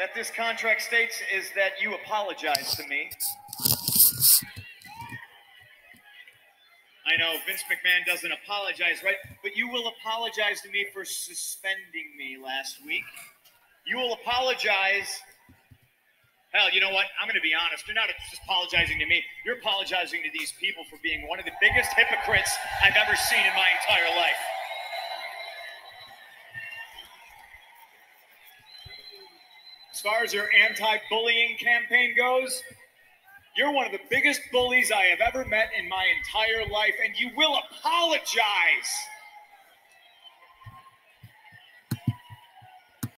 that this contract states is that you apologize to me. I know Vince McMahon doesn't apologize, right? But you will apologize to me for suspending me last week. You will apologize. Hell, you know what? I'm going to be honest. You're not just apologizing to me. You're apologizing to these people for being one of the biggest hypocrites I've ever seen in my entire life. As far as your anti-bullying campaign goes, you're one of the biggest bullies I have ever met in my entire life, and you will apologize